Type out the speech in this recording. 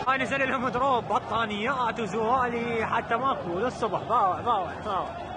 نزل لهم دروب بطانيات وزوالي حتى ماكو للصبح. باوع باوع باوع.